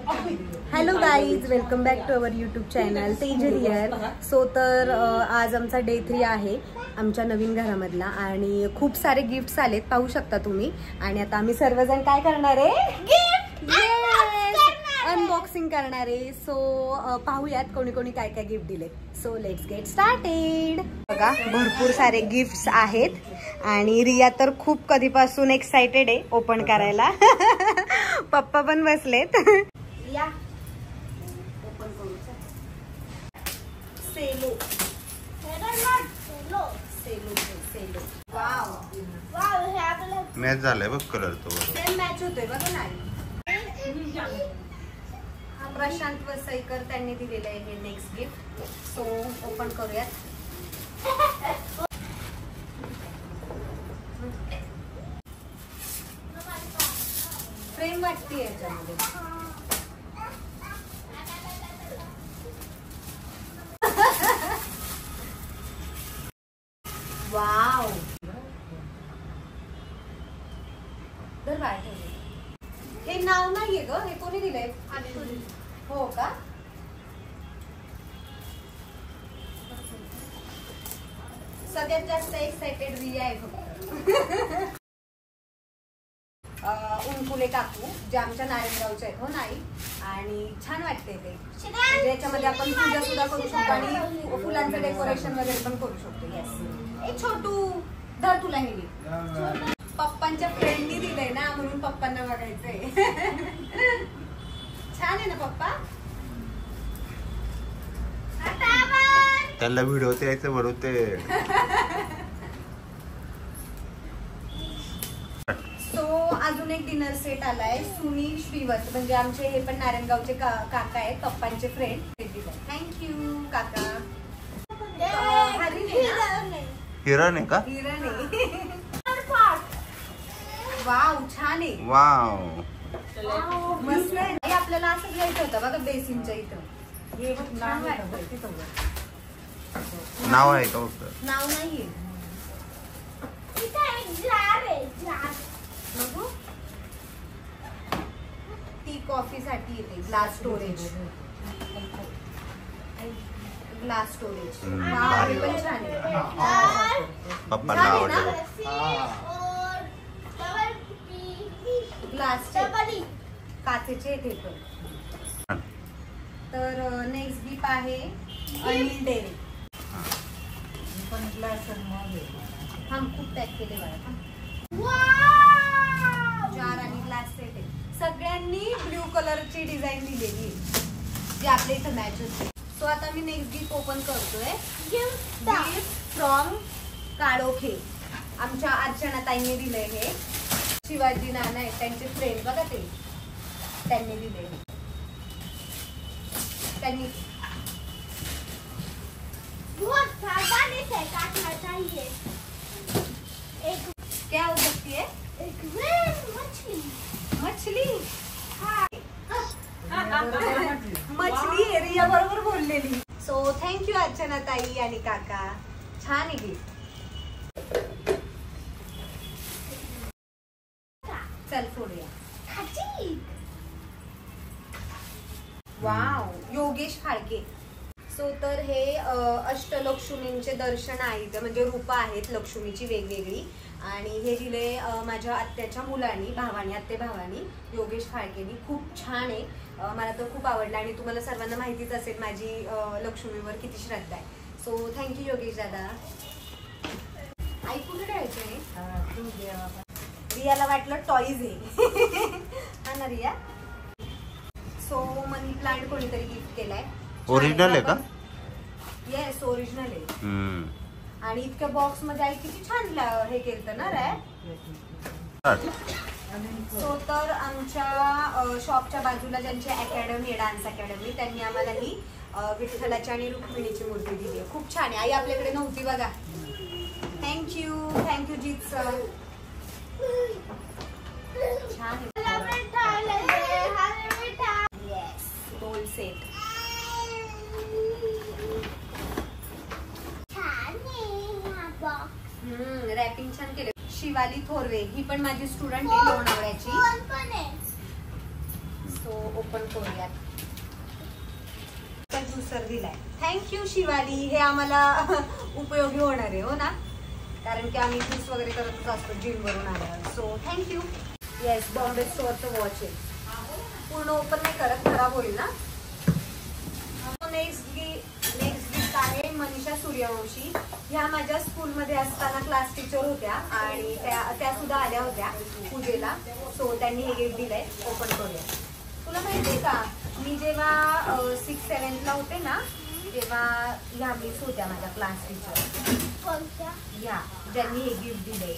Hello guys, welcome back to our YouTube channel Tejal here. So तर आज आमचा day 3 आहे आमच्या नवीन घरामधला आणि खूप सारे गिफ्ट्स आलेत, पाहू शकता तुम्ही. आणि आता आम्ही सर्वजण काय करणार आहे, अनबॉक्सिंग करणार आहे. सो पाहूयात कोणी कोणी काय काय गिफ्ट दिले. So let's get started. बघा भरपूर सारे गिफ्ट्स आहेत आणि रिया तर खूप कधीपासून एक्साइटेड आहे ओपन करायला. पप्पा पण बसलेत. या ओपन करू. सेलो सेलो सेलो. वाव वाव, हे आपलं मॅच झालाय बघ, कलर तो सेम मॅच होतोय बघा ना. प्रशांत वसईकर त्यांनी दिलेलं आहे हे नेक्स्ट गिफ्ट. सो ओपन करूयात. फ्रेम वाटते याच्यामध्ये. वाव, तर काय हे नाव नाहीये ग, हे कोणी दिलंय? हो का? सगळ्यात जास्त एक्साइटेड रिया आहे फक्त. उनकुले काकू जे आमच्या नारायणगावचे आहेत. हो नाही, आणि छान वाटते ते. याच्यामध्ये आपण पूजा सुद्धा करू शकतो आणि फुलांचं डेकोरेशन वगैरे पण करू शकतो. येस. ए छोटू धर, तुला हे पप्पांच्या फ्रेंडनी दिलंय ना, म्हणून पप्पांना बघायचंय. छान आहे ना पप्पा? त्याला व्हिडिओ द्यायचं म्हणून ते. सो अजून एक डिनर सेट आलाय. सुनील श्रीवत म्हणजे आमचे हे पण नारायणगावचे काका आहेत, पप्पांचे फ्रेंड. थँक्यू काका. हिरण आहे का? हिरण आहे. वाव, छान आहे. वाव, मस्त आहे. आपल्याला असं घ्यायचं होतं बघा बेसिनच्या इथं. हे नाव आहे का फक्त? नाव नाहीये. टी कॉफी साठी येते. Glass storage. Glass storage. पण छान आहे. पप्पांना आवडलं. ग्लासचे काचेचे ते पण. तर नेक्स्ट गिफ्ट आहे अनिल डेरे. हम खूप पॅक केले बघा. जार आणि ग्लास सेट आहे. सगळ्यांनी ब्ल्यू कलरची डिझाईन दिलेली आहे जी आपल्या इथं मॅच होते. सो आता मी नेक्स्ट गिफ्ट ओपन करतोय. Gift from Kalokhe. आमच्या अर्चना ताईंनी दिलंय हे. शिवाजी नाना आहेत त्यांचे फ्रेंड बघा ते, त्यांनी दिले. त्यांनी क्या हो सकती है? मछली. मछली रिया बरोबर बोललेली. सो थँक्यू अर्चना ताई आणि काका. छान आहे गिफ्ट. चल फोडूया. वाव, योगेश फाळके. सो तर हे अष्टलक्ष्मींचे दर्शन आहेत, म्हणजे रूप आहेत लक्ष्मीची वेगवेगळी. आणि हे दिले माझ्या आत्याच्या मुलांनी, भावानी, आत्ते भावानी, योगेश फाळकेनी. खूप छान आहे. मला तर खूप आवडलं आणि तुम्हाला सर्वांना माहितीच असेल माझी लक्ष्मीवर किती श्रद्धा आहे. सो थँक्यू योगेश दादा. ऐकून ठेवायचं. रियाला वाटलं टॉईज आहे. हा ना रिया. सो मनी प्लांट कोणीतरी गिफ्ट केलाय. ओरिजिनल आहे का? येस, ओरिजिनल आहे. आणि इतक्या बॉक्स मध्ये आई किती छान हे केलं ना रॅप. सो तर आमच्या शॉपच्या बाजूला ज्यांची अकॅडमी आहे, डान्स अकॅडमी, त्यांनी आम्हाला ही विठ्ठलाची आणि रुक्मिणीची मूर्ती दिली आहे. खूप छान आहे. आई आपल्याकडे नव्हती बघा. थँक्यू. Thank you Jeet sir. छान आहे. Yes, gold set. रॅपिंग छान केले. शिवाली थोरवे ही पण माझी स्टुडंट आहे लोणावळ्याची. सो ओपन करूयात. ज्युसर दिलाय. थँक्यू शिवाली. हे आम्हाला उपयोगी होणार आहे हो ना, कारण की आम्ही ज्यूस वगैरे करतच असतो जिम वरून आल्यावर. So thank you. येस, बॉम्बे स्टोअरचं वॉच आहे. पूर्ण ओपन नाही करत, खराब होईल ना. नेक्स्ट गिफ्ट आहे मनीषा सूर्यवंशी. ह्या माझ्या स्कूलमध्ये असताना क्लास टीचर होत्या आणि त्या सुद्धा आल्या होत्या पूजेला. सो त्यांनी हे गिफ्ट दिलंय. ओपन करूया. तुला माहितीये का, मी जेव्हा 6-7ला होते ना, तेव्हा ह्या मिस होत्या माझ्या क्लास टीचर. ह्या ज्यांनी हे गिफ्ट दिलंय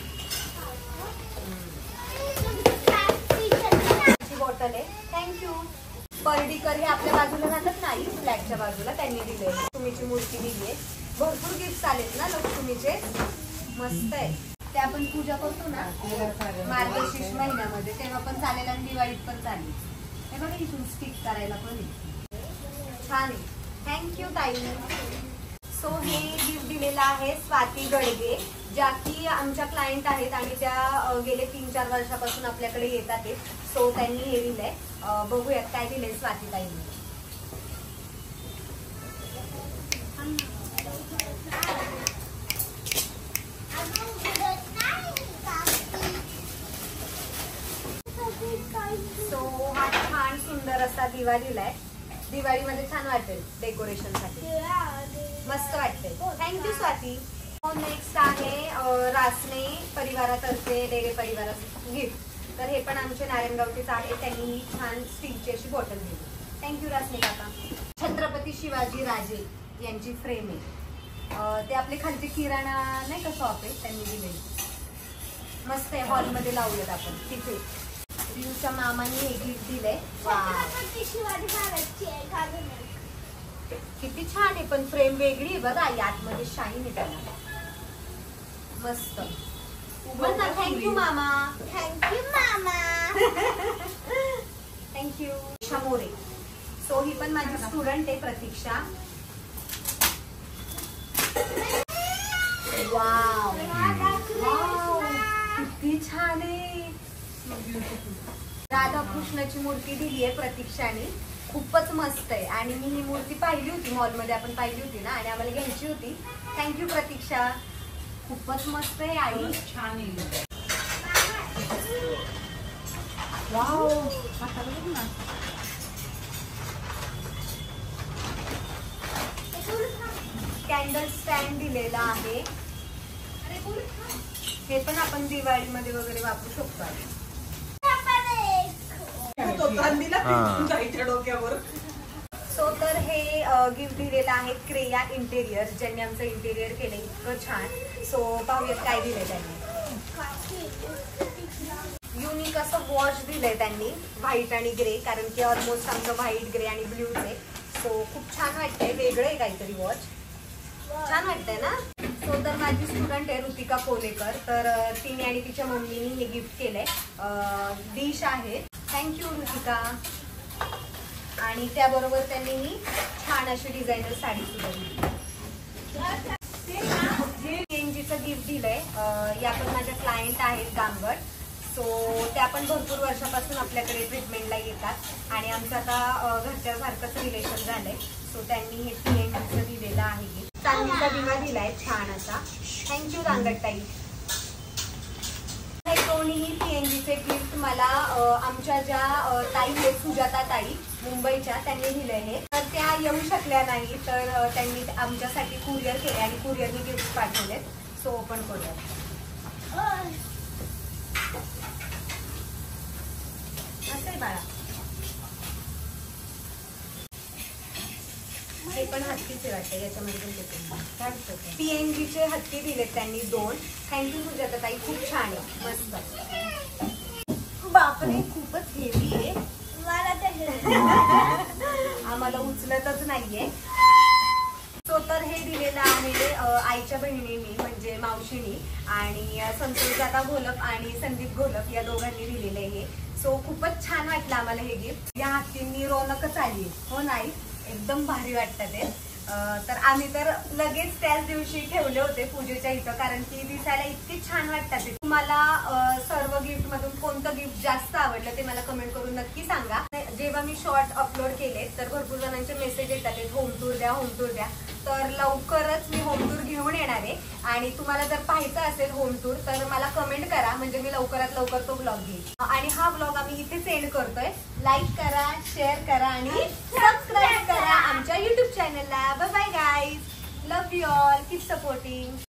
त्यांची बॉटल आहे. थँक्यू. पर्डीकर हे आपल्या बाजूला राहतात नाही, फ्लॅटच्या बाजूला, त्यांनी दिले. लक्ष्मीची मूर्ती दिली आहे. भरपूर गिफ्ट आलेत ना लक्ष्मीचे, मस्त आहे. ते आपण पूजा करतो ना मार्गशीर्ष महिन्यामध्ये, तेव्हा पण चालेल आणि दिवाळीत पण चालेल. हे बघा इथून स्टिक करायला पण छान आहे. थँक्यू ताई. सो हे गिफ्ट दिलेलं आहे स्वाती गडगे, ज्या की आमच्या क्लायंट आहेत आणि त्या गेले 3-4 वर्षापासून आपल्याकडे येतात. सो त्यांनी हे दिलंय. बघूयात काय दिलंय स्वाती ताईंनी. सो हा छान सुंदर असा दिवा दिलाय. दिवाळीमध्ये छान वाटेल डेकोरेशन साठी, मस्त वाटते. थँक्यू स्वाती. नेक्स्ट आहे रासने परिवारातर्फे डेरे परिवाराचं गिफ्ट. तर हे पण आमचे नारायणगावचेच आहे. त्यांनी ही छान स्टीलची अशी बॉटल दिली. थँक्यू रासने काका. छत्रपती शिवाजी राजे यांची फ्रेम आहे. ते आपले खालचे किराणा नाही का शॉप आहे, त्यांनी दिले. मस्त आहे. हॉलमध्ये लावलेत आपण तिथे. पियूच्या मामाने हे गिफ्ट दिलंय. किती छान आहे, पण फ्रेम वेगळी आहे बघा. यातमध्ये शाईन आहे त्याला, मस्त. थँक्यू मामा. थँक्यू मामा. थँक्यू शमोरे. सो ही पण माझी स्टुडंट आहे प्रतीक्षा. वाव, किती छान आहे. राधाकृष्णाची मूर्ती दिली आहे प्रतीक्षाने. खूपच मस्त आहे. आणि मी ही मूर्ती पाहिली होती मॉलमध्ये, आपण पाहिली होती ना, आणि आम्हाला घ्यायची होती. थँक्यू प्रतीक्षा. खूपच मस्त आहे आई. छान आहे. वाव, कॅन्डल स्टँड दिलेला आहे. हे पण आपण दिवाळीमध्ये वगैरे वापरू शकतो. डोक्यावर. सो तर हे गिफ्ट दिलेलं आहे क्रेया इंटेरियर, ज्यांनी आमचं इंटेरियर केलं इतकं छान. सो पाहूयात काय दिलंय त्यांनी. युनिक असं वॉच दिलंय त्यांनी, व्हाईट आणि ग्रे, कारण की ऑलमोस्ट आमचं व्हाईट, ग्रे आणि ब्ल्यूच आहे. सो खूप छान वाटतंय. वेगळं आहे काहीतरी वॉच. छान वाटतंय ना. सो तर माझी स्टुडंट आहे ऋतिका कोलेकर. तर तिने आणि तिच्या मम्मीने हे गिफ्ट केलंय. डिश आहे. थँक्यू ऋतिका. आणि त्याबरोबर त्यांनी ही छान अशी डिझायनर साडी सुद्धा दिली. PNGचं गिफ्ट दिलंय. या पण माझ्या क्लायंट आहेत गामगड. सो त्या पण भरपूर वर्षापासून आपल्याकडे ट्रीटमेंटला येतात आणि आमचं आता घरच्यासारखंच रिलेशन झालंय. सो त्यांनी हे PNGचं दिलेलं आहे गिफ्ट. चांदीचा दिवा दिलाय छान असा. थँक्यू रांगडताई. हे दोन्ही PNGचे गिफ्ट मला आमच्या ज्या ताई आहेत सुजाता ताई मुंबईच्या, त्यांनी दिले हे. तर त्या येऊ शकल्या नाही, तर त्यांनी आमच्यासाठी कुरिअर केले आणि कुरिअरने गिफ्ट पाठवले. सो ओपन करूया. असं आहे बाळा. हे पण हत्तीचे वाटते, याच्यामध्ये पण PNGचे हत्ती दिलेत त्यांनी 2. थँक्यू सुजाता ताई. खूप छान आहे, मस्त. बापरे, खूपच हेवी आहे. आम्हाला उचलतच नाहीये. सो तर हे दिलेलं आहे आईच्या बहिणींनी, म्हणजे मावशीनी, आणि संतोष दादा घोलप आणि संदीप घोलप या दोघांनी दिलेलं आहे. सो खूपच छान वाटलं आम्हाला हे गिफ्ट. या हत्तींनी रौनकच आली हो नाही, एकदम भारी वाटतं ते. तर आम्ही तर लगेच त्याच दिवशी ठेवले होते पूजेच्या इथं, कारण की दिसायला इतके छान वाटतात ते. तुम्हाला सर्व गिफ्ट मधून कोणतं गिफ्ट जास्त आवडलं ते मला कमेंट करून नक्की सांगा. जेव्हा मी शॉर्ट अपलोड केले तर भरपूर जणांचे मेसेज येतात होम टूर द्या, होम टूर द्या. तर लवकरच मी होम टूर घेऊन येणार आहे आणि तुम्हाला जर पाहायचं असेल होम टूर तर मला कमेंट करा, म्हणजे मी लवकरात लवकर तो ब्लॉग घेईन. आणि हा ब्लॉग आम्ही इथे सेंड करतोय. लाईक करा, शेअर करा आणि सबस्क्राईब करा आमच्या युट्यूब चॅनलला. Bye bye guys, love you all, keep supporting.